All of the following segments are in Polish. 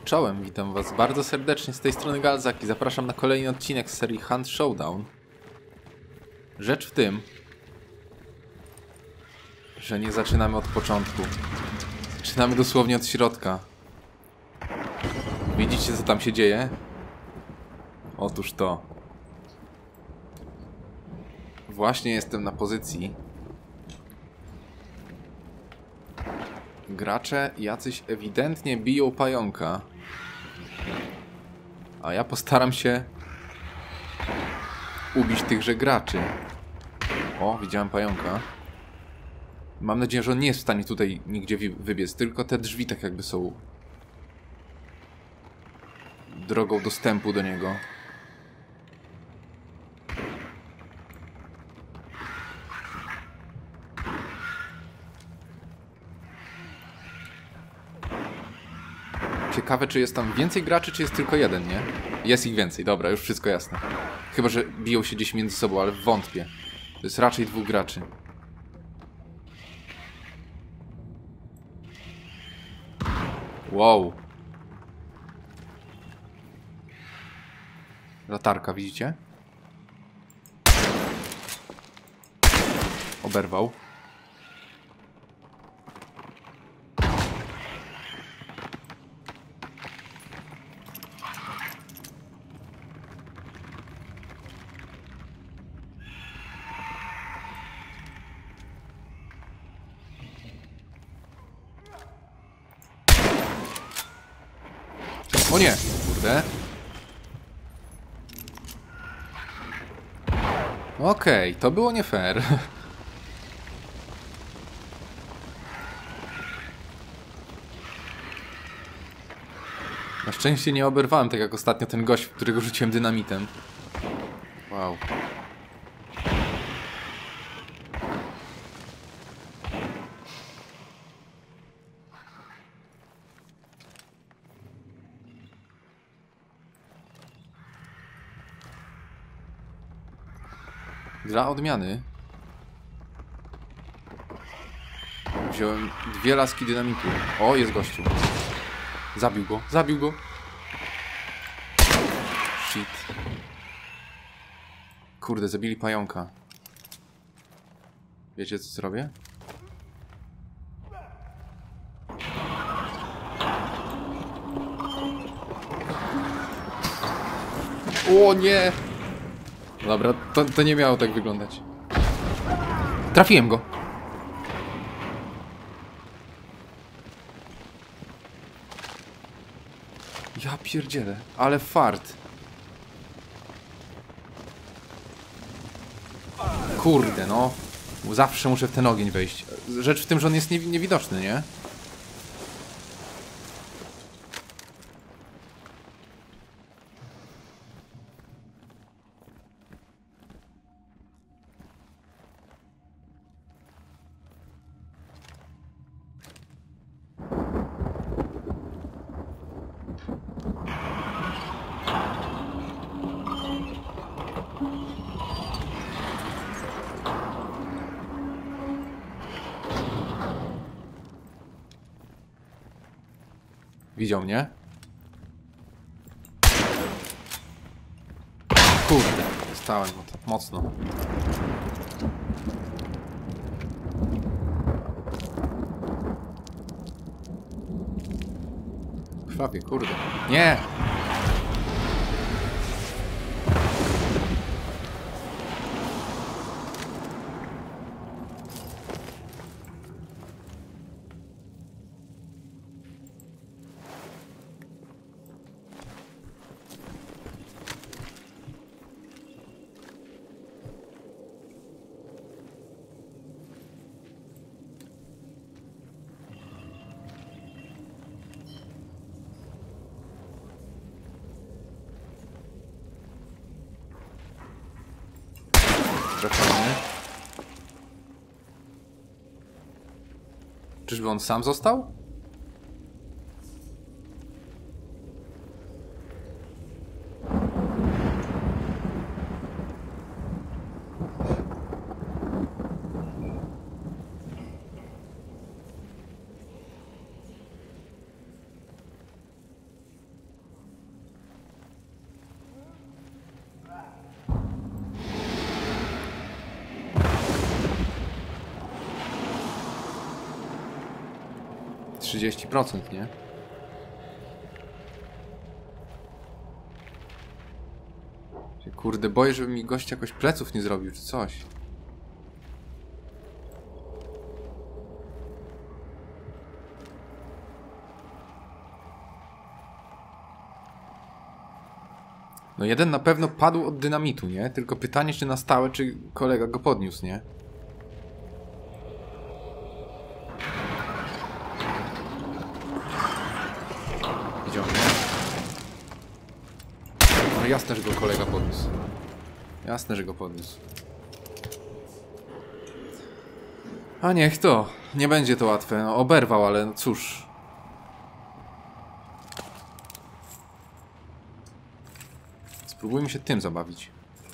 Czołem, witam was bardzo serdecznie z tej strony Galzak i zapraszam na kolejny odcinek z serii Hunt Showdown. Rzecz w tym, że nie zaczynamy od początku. Zaczynamy dosłownie od środka. Widzicie, co tam się dzieje? Otóż to. Właśnie jestem na pozycji. Gracze jacyś ewidentnie biją pająka. A ja postaram się ubić tychże graczy. O, widziałem pająka. Mam nadzieję, że on nie jest w stanie tutaj nigdzie wybiec. Tylko te drzwi tak jakby są drogą dostępu do niego. Ciekawe, czy jest tam więcej graczy, czy jest tylko jeden, nie? Jest ich więcej, dobra, już wszystko jasne. Chyba, że biją się gdzieś między sobą, ale wątpię. To jest raczej dwóch graczy. Wow. Latarka, widzicie? Oberwał. O nie! Kurde. Okej, to było nie fair. Na szczęście nie oberwałem tak jak ostatnio ten gość, w którego rzuciłem dynamitem. Wow. Dla odmiany wziąłem 2 laski dynamitu. O, jest gościu. Zabił go, zabił go. Shit. Kurde, zabili pająka. Wiecie, co zrobię? O nie! Dobra, to nie miało tak wyglądać. Trafiłem go. Ja pierdzielę, ale fart. Kurde, no. Zawsze muszę w ten ogień wejść. Rzecz w tym, że on jest niewidoczny, nie? Widział mnie? Kurde, stałem go tak mocno. Krwawie, kurde. Nie! Trafiony. Czyżby on sam został? 30%, nie? Kurde, boję, żeby mi gość jakoś pleców nie zrobił, czy coś. No jeden na pewno padł od dynamitu, nie? Tylko pytanie, czy na stałe, czy kolega go podniósł, nie? Widział mnie? No jasne, że go kolega podniósł. Jasne, że go podniósł. A niech to. Nie będzie to łatwe. No, oberwał, ale no cóż. Spróbujmy się tym zabawić.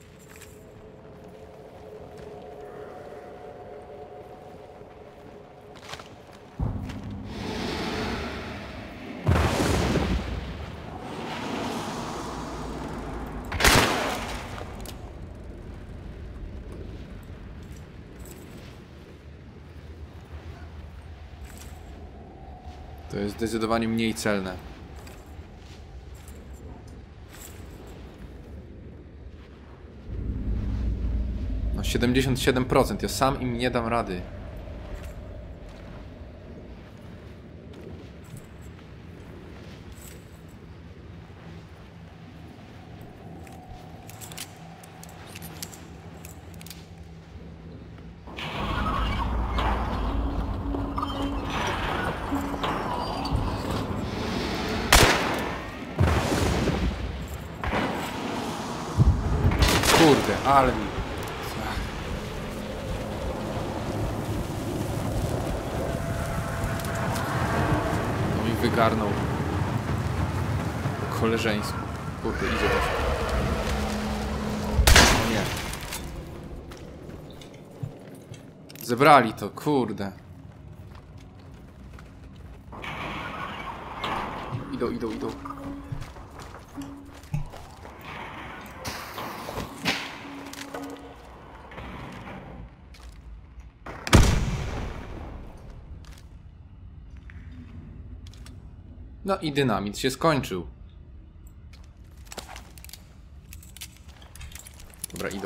To jest zdecydowanie mniej celne. No 77%. Ja sam im nie dam rady. Kurde, ale mi... No mi wygarnął. Po koleżeńsku. Kurde, idzie też. No nie. Zebrali to, kurde. Idą. No i dynamit się skończył. Dobra, idą.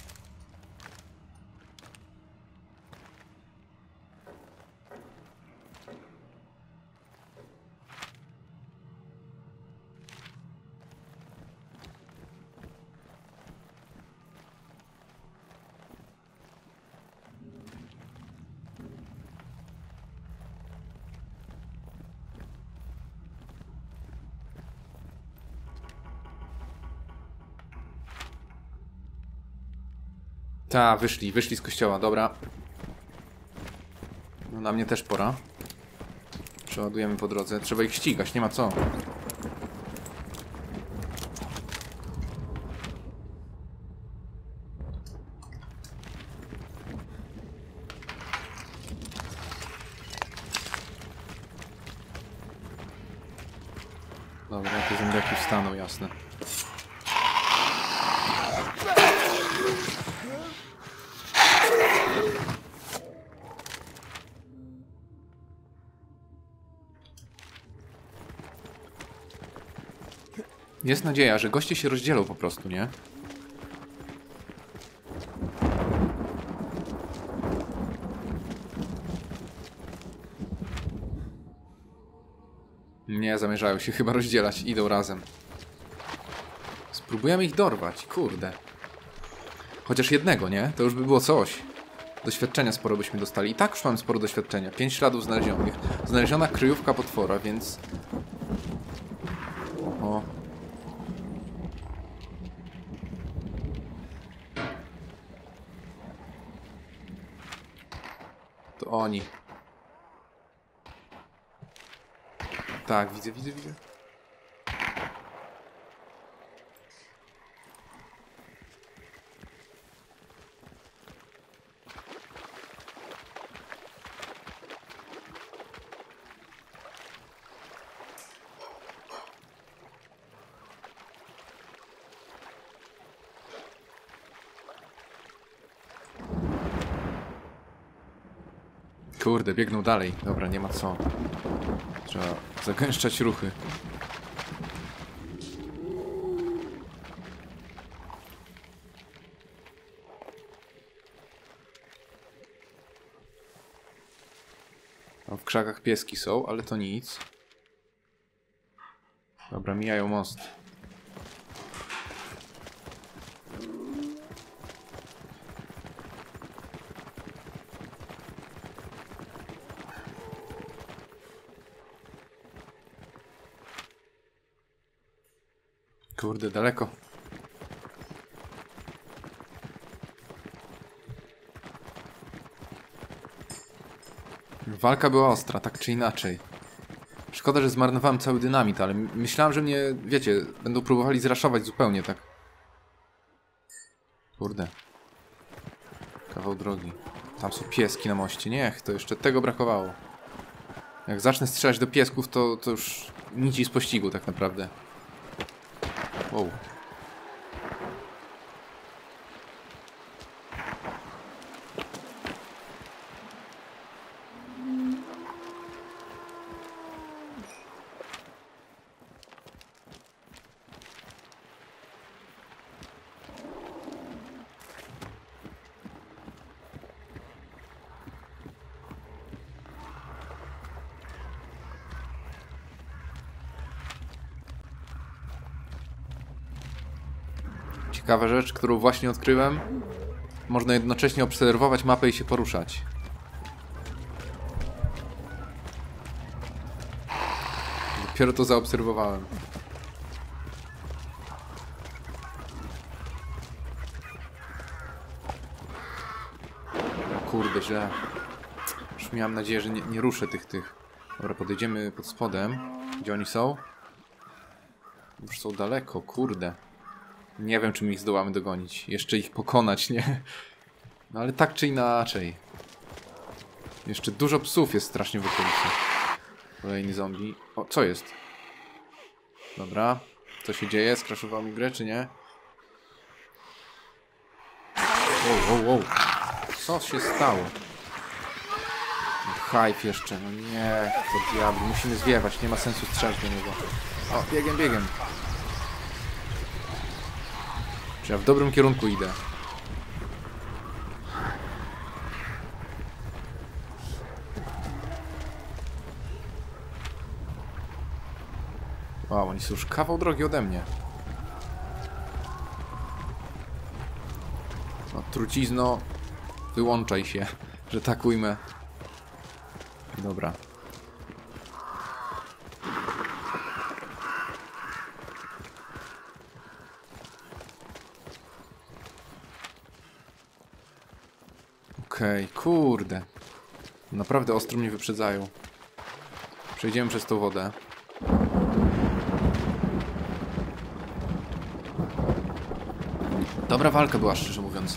Ta, wyszli z kościoła, dobra. No na mnie też pora. Przeładujemy po drodze. Trzeba ich ścigać, nie ma co. Dobra, te zombiaki wstaną, jasne. Jest nadzieja, że goście się rozdzielą po prostu, nie? Nie, zamierzają się chyba rozdzielać. Idą razem. Spróbujemy ich dorwać, kurde. Chociaż jednego, nie? To już by było coś. Doświadczenia sporo byśmy dostali. I tak już mam sporo doświadczenia. 5 śladów znalezionych. Znaleziona kryjówka potwora, więc... O. To oni. Tak, widzę. Kurde, biegną dalej. Dobra, nie ma co. Trzeba zagęszczać ruchy. Tam w krzakach pieski są, ale to nic. Dobra, mijają most. Kurde, daleko. Walka była ostra, tak czy inaczej. Szkoda, że zmarnowałem cały dynamit, ale myślałem, że mnie, wiecie, będą próbowali zraszować zupełnie tak. Kurde. Kawał drogi. Tam są pieski na moście. Niech, to jeszcze tego brakowało. Jak zacznę strzelać do piesków, to już nic z pościgu tak naprawdę. Wow. Ciekawa rzecz, którą właśnie odkryłem. Można jednocześnie obserwować mapę i się poruszać. Dopiero to zaobserwowałem. O kurde, źle. Już miałem nadzieję, że nie ruszę tych. Dobra, podejdziemy pod spodem. Gdzie oni są? Już są daleko, kurde. Nie wiem, czy my ich zdołamy dogonić. Jeszcze ich pokonać, nie? No ale tak czy inaczej. Jeszcze dużo psów jest strasznie w okolicy. Kolejny zombie. O, co jest? Dobra. Co się dzieje? Skraszował mi grę, czy nie? Wow. Co się stało? Hype jeszcze. No nie, to diabli. Musimy zwiewać. Nie ma sensu strzelać do niego. O, biegiem. Czy ja w dobrym kierunku idę? Wow, oni są już kawał drogi ode mnie. No, trucizno, wyłączaj się, że tak ujmę. Dobra. Okej, kurde. Naprawdę ostro mnie wyprzedzają. Przejdziemy przez tą wodę. Dobra walka była, szczerze mówiąc.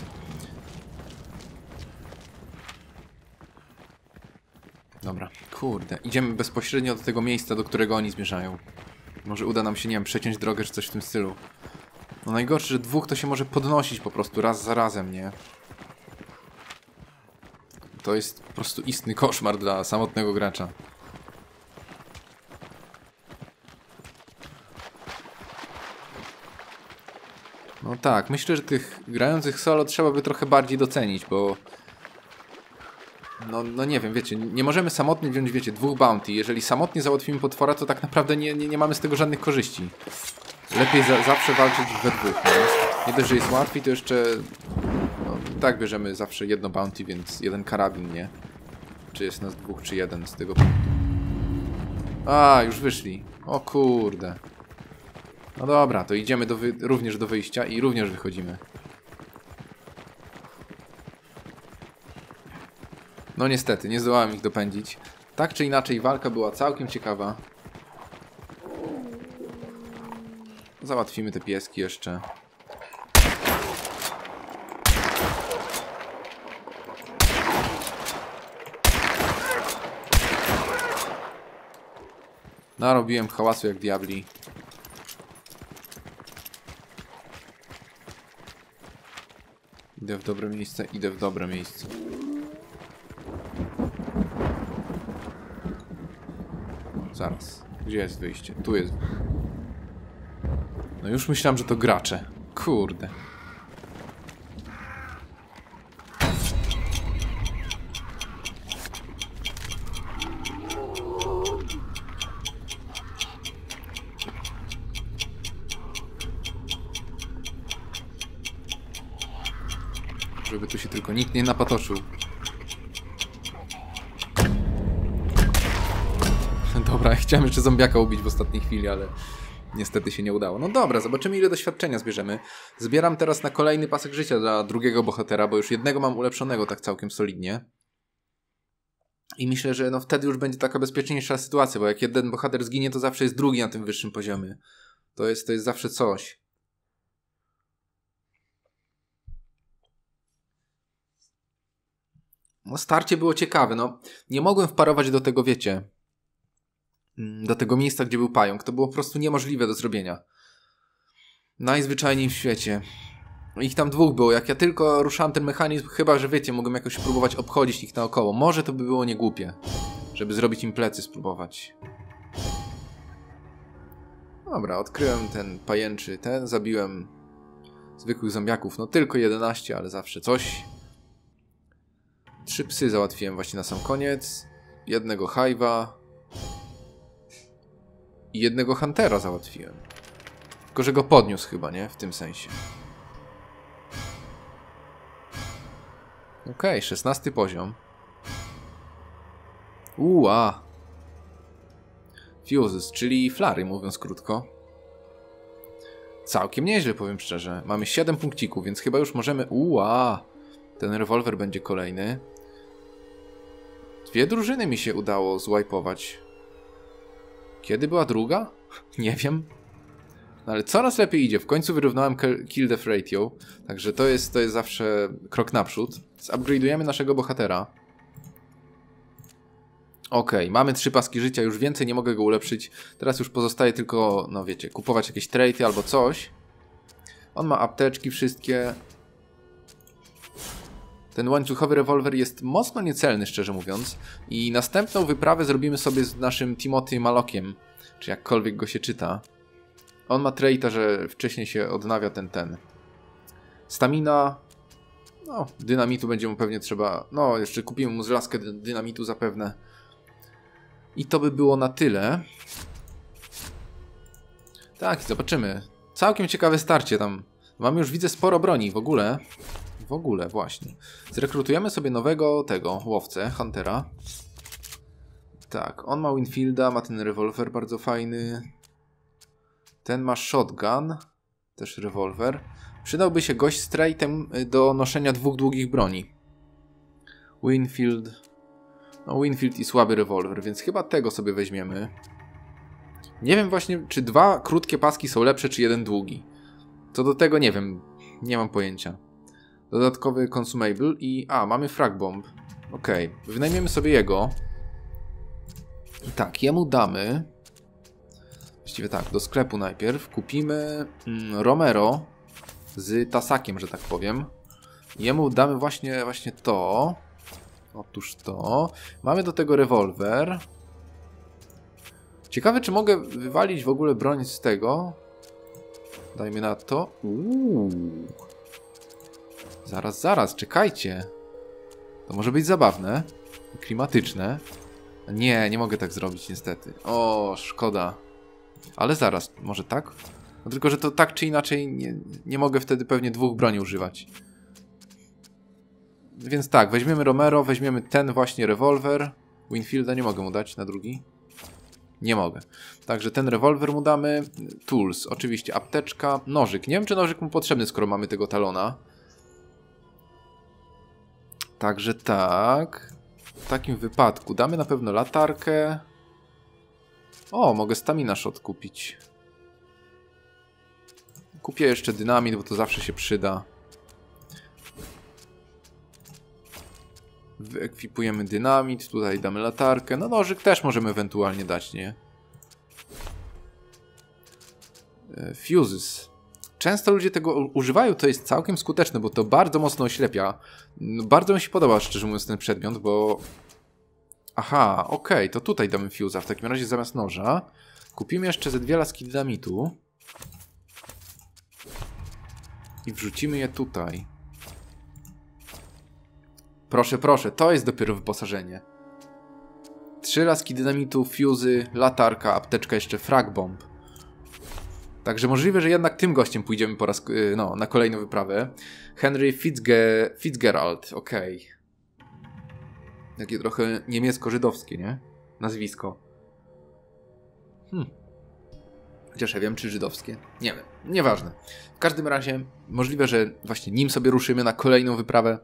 Dobra, kurde. Idziemy bezpośrednio do tego miejsca, do którego oni zmierzają. Może uda nam się, nie wiem, przeciąć drogę czy coś w tym stylu. No najgorsze, że dwóch to się może podnosić po prostu raz za razem, nie? To jest po prostu istny koszmar dla samotnego gracza. No tak, myślę, że tych grających solo trzeba by trochę bardziej docenić, bo... No nie wiem, wiecie, nie możemy samotnie wziąć, wiecie, dwóch bounty. Jeżeli samotnie załatwimy potwora, to tak naprawdę nie mamy z tego żadnych korzyści. Lepiej zawsze walczyć we dwóch, nie? Nie dość, że jest łatwiej, to jeszcze... No, tak bierzemy zawsze jedno bounty, więc jeden karabin, nie? Czy jest nas dwóch, czy jeden z tego punktu. A, już wyszli. O kurde. No dobra, to idziemy również do wyjścia i również wychodzimy. No niestety, nie zdołałem ich dopędzić. Tak czy inaczej, walka była całkiem ciekawa. Załatwimy te pieski jeszcze. Narobiłem hałasu jak diabli. Idę w dobre miejsce, idę w dobre miejsce. Zaraz. Gdzie jest wyjście? Tu jest. No już myślałem, że to gracze. Kurde. Żeby tu się tylko nikt nie napatoszył. Dobra, chciałem jeszcze zombiaka ubić w ostatniej chwili, ale niestety się nie udało. No dobra, zobaczymy ile doświadczenia zbierzemy. Zbieram teraz na kolejny pasek życia dla drugiego bohatera, bo już jednego mam ulepszonego tak całkiem solidnie. I myślę, że no wtedy już będzie taka bezpieczniejsza sytuacja, bo jak jeden bohater zginie, to zawsze jest drugi na tym wyższym poziomie. To jest zawsze coś. No starcie było ciekawe, no. Nie mogłem wparować do tego, wiecie, do tego miejsca, gdzie był pająk. To było po prostu niemożliwe do zrobienia. Najzwyczajniej w świecie. Ich tam dwóch było. Jak ja tylko ruszałem ten mechanizm, chyba, że wiecie, mogłem jakoś spróbować obchodzić ich naokoło. Może to by było niegłupie, żeby zrobić im plecy, spróbować. Dobra, odkryłem ten pajęczy, zabiłem zwykłych zombiaków. No tylko 11, ale zawsze coś. 3 psy załatwiłem właśnie na sam koniec. Jednego hive'a. I jednego huntera załatwiłem. Tylko, że go podniósł chyba, nie? W tym sensie. Okej, 16 poziom. Fuses, czyli flary, mówiąc krótko. Całkiem nieźle, powiem szczerze. Mamy 7 punkcików, więc chyba już możemy... Ten rewolwer będzie kolejny. 2 drużyny mi się udało zwipe'ować. Kiedy była druga? Nie wiem. No ale coraz lepiej idzie. W końcu wyrównałem kill death ratio. Także to jest zawsze krok naprzód. Zupgrade'ujemy naszego bohatera. Okej, mamy 3 paski życia. Już więcej nie mogę go ulepszyć. Teraz już pozostaje tylko, no wiecie, kupować jakieś traity albo coś. On ma apteczki wszystkie. Ten łańcuchowy rewolwer jest mocno niecelny, szczerze mówiąc. I następną wyprawę zrobimy sobie z naszym Timothy Malokiem. Czy jakkolwiek go się czyta. On ma traita, że wcześniej się odnawia ten. Stamina. No, dynamitu będzie mu pewnie trzeba. No, jeszcze kupimy mu zlaskę dynamitu zapewne. I to by było na tyle. Tak, zobaczymy. Całkiem ciekawe starcie tam. Mamy już, widzę, sporo broni w ogóle. Właśnie. Zrekrutujemy sobie nowego łowcę, Huntera. Tak, on ma Winfielda, ma ten rewolwer bardzo fajny. Ten ma shotgun, też rewolwer. Przydałby się gość z traitem do noszenia 2 długich broni. Winfield. No, Winfield i słaby rewolwer, więc chyba tego sobie weźmiemy. Nie wiem właśnie, czy 2 krótkie paski są lepsze, czy 1 długi. Co do tego nie wiem, nie mam pojęcia. Dodatkowy consumable i... mamy frag bomb. Okej, wynajmiemy sobie jego. I tak, jemu damy... Właściwie tak, do sklepu najpierw kupimy Romero z tasakiem, że tak powiem. Jemu damy właśnie to. Otóż to. Mamy do tego rewolwer. Ciekawe, czy mogę wywalić w ogóle broń z tego. Dajmy na to. Zaraz, czekajcie. To może być zabawne. Klimatyczne. Nie mogę tak zrobić niestety. O, szkoda. Ale zaraz, może tak? No tylko, że to tak czy inaczej nie mogę wtedy pewnie 2 broni używać. Więc tak, weźmiemy Romero, weźmiemy ten właśnie rewolwer. Winfielda nie mogę mu dać na drugi. Nie mogę. Także ten rewolwer mu damy. Tools, oczywiście apteczka, nożyk. Nie wiem, czy nożyk mu potrzebny, skoro mamy tego talona. Także tak. W takim wypadku damy na pewno latarkę. O, mogę stamina shot kupić. Kupię jeszcze dynamit, bo to zawsze się przyda. Wyekwipujemy dynamit, tutaj damy latarkę. No nożyk też możemy ewentualnie dać, nie? Fuses. Często ludzie tego używają, to jest całkiem skuteczne, bo to bardzo mocno oślepia. Bardzo mi się podoba, szczerze mówiąc, ten przedmiot, bo Aha, okej, to tutaj damy fuse'a. W takim razie zamiast noża kupimy jeszcze ze 2 laski dynamitu i wrzucimy je tutaj. Proszę, proszę, to jest dopiero wyposażenie. 3 laski dynamitu, fuzy, latarka, apteczka, jeszcze frag bomb. Także możliwe, że jednak tym gościem pójdziemy po raz, na kolejną wyprawę. Henry Fitzgerald, okej. Takie trochę niemiecko-żydowskie, nie? Nazwisko. Chociaż ja wiem, czy żydowskie. Nie wiem, nieważne. W każdym razie możliwe, że właśnie nim sobie ruszymy na kolejną wyprawę.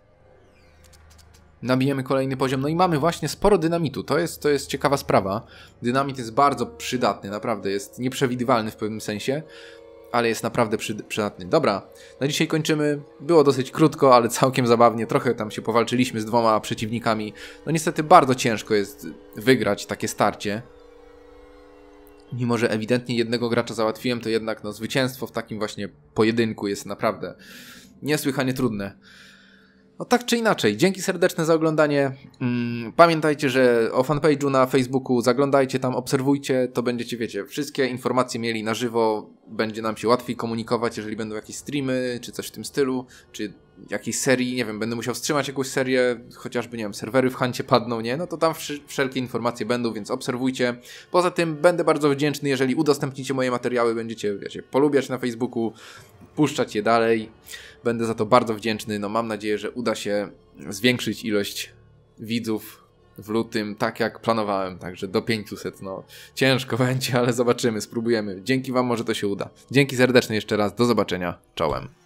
Nabijemy kolejny poziom, no i mamy właśnie sporo dynamitu. To jest ciekawa sprawa. Dynamit jest bardzo przydatny, naprawdę. Jest nieprzewidywalny w pewnym sensie, ale jest naprawdę przydatny. Dobra, na dzisiaj kończymy. Było dosyć krótko, ale całkiem zabawnie. Trochę tam się powalczyliśmy z 2 przeciwnikami. No niestety bardzo ciężko jest wygrać takie starcie. Mimo że ewidentnie jednego gracza załatwiłem, to jednak no, zwycięstwo w takim właśnie pojedynku jest naprawdę niesłychanie trudne. No tak czy inaczej, dzięki serdeczne za oglądanie. Pamiętajcie, że o fanpage'u na Facebooku zaglądajcie tam, obserwujcie, to będziecie, wiecie, wszystkie informacje mieli na żywo, będzie nam się łatwiej komunikować, jeżeli będą jakieś streamy, czy coś w tym stylu, czy jakiejś serii, nie wiem, będę musiał wstrzymać jakąś serię, chociażby, nie wiem, serwery w Huncie padną, nie? No to tam wszelkie informacje będą, więc obserwujcie. Poza tym będę bardzo wdzięczny, jeżeli udostępnicie moje materiały, będziecie, wiecie, polubiać na Facebooku, puszczać je dalej. Będę za to bardzo wdzięczny. No mam nadzieję, że uda się zwiększyć ilość widzów w lutym, tak jak planowałem. Także do 500. No ciężko będzie, ale zobaczymy, spróbujemy. Dzięki wam może to się uda. Dzięki serdeczne jeszcze raz. Do zobaczenia. Czołem.